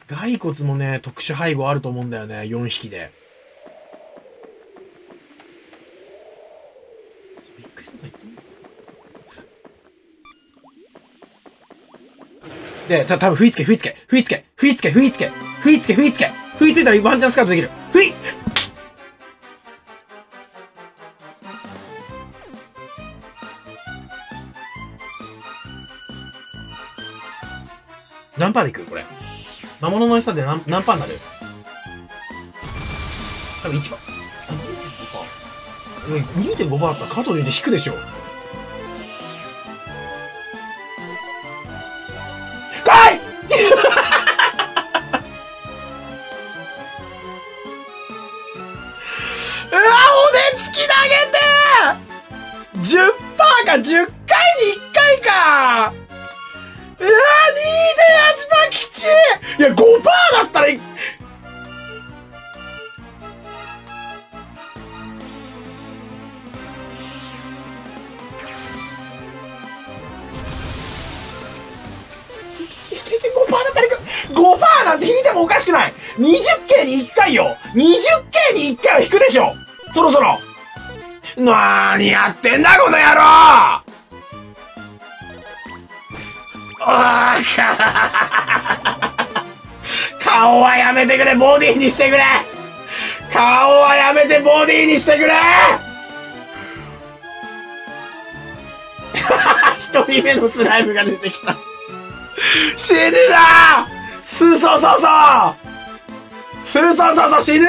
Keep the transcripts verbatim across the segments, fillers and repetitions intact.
骸骨もね、特殊配合あると思うんだよね。よんひきで。びっくりした。言ってみで、た、多分、不意つけ、不意つけ、不意つけ、不意つけ、不意つけ、不意つけ、不意つけ、不意ついたらワンチャンスカウトできる。不意何パーでいくこれ。魔物の餌で何、何パーになる多分いちパー。にてんごパー。にてんごパーだったら加藤順次引くでしょ。かいうわ、骨付き投げて !じゅっパー かじゅっかいにいっかいかうわ、にてんはちパー きちいいや、ごパー だったらい、ごパー だったらいく !ごパー なんて引いてもおかしくない !にじゅっけいにいっかいよ !にじゅっけいにいっかいは引くでしょそろそろなーにやってんだこの野郎あ顔はやめてくれボディにしてくれ顔はやめてボディにしてくれ一人目のスライムが出てきた死ぬなすそうそうそうすそうそうそう死ぬ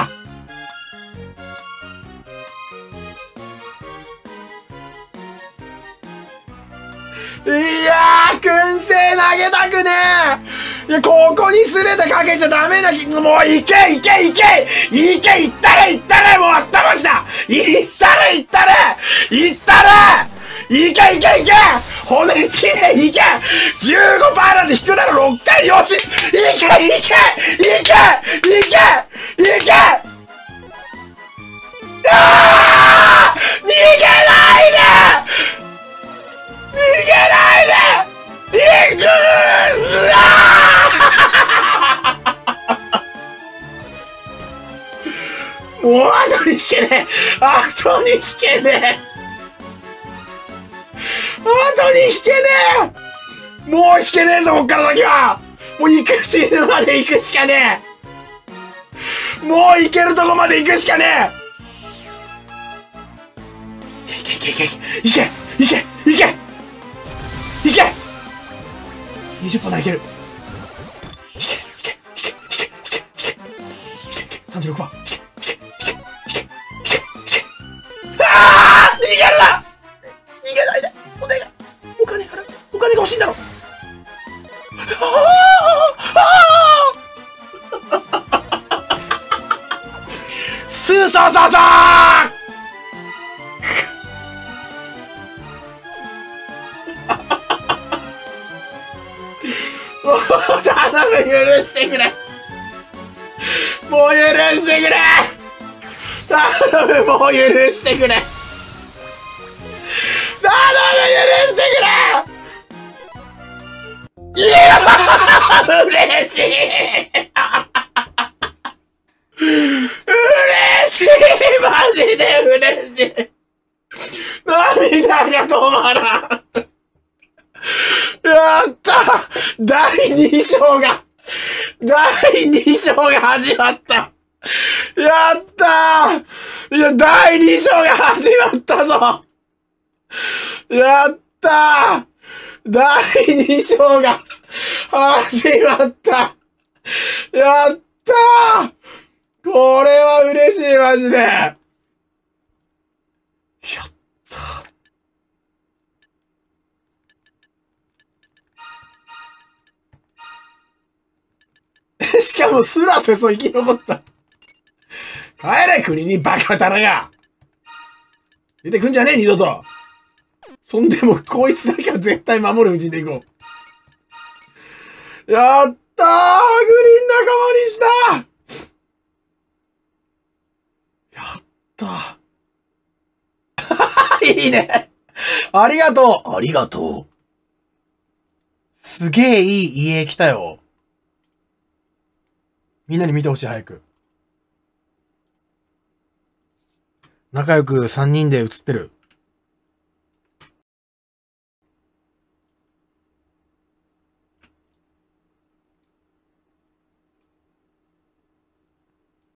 ないやー、燻製投げたくねえいや、ここに全てかけちゃダメなき、もういけいけいけいけいったれいったれもう頭きたいったれいったれいったれいけいけいけ骨付きでいけ じゅうごパーセント なんて引くならろっかいよしいけいけいけいけいけいけあー逃げないで逃げないでイングルスもう後に引けねえ後に引けねえ後に引けねえもう引けねえぞこっから先はもう行く死ぬまで行くしかねえもう行けるとこまで行くしかねえいけいけいけいけいけいけいけいけ !にじゅっパー ならいけるいけいけいけいけいけいけいけいけいけ さんじゅうろくパー いけいけいけいけいけいけあー逃げるな逃げないでお願いお金払ってお金が欲しいんだろスーソーソーソー頼む許してくれもう許してくれ頼むもう許してくれ頼む許してくれいや嬉しい嬉しいマジで嬉しい涙が止まらんやっただいに章がだいに章が始まったやったいや、だいに章が始まったぞやっただいに章が始まったやったこれは嬉しいマジでやったしかもスラセソ生き残った。帰れ国にバカタラが出てくんじゃねえ二度とそんでもこいつだけは絶対守るうちでいこう。やったーグリーン仲間にしたやったいいねありがとうありがとうすげえいい家来たよ。 みんなに見てほしい、早く。仲良くさんにんで写ってる。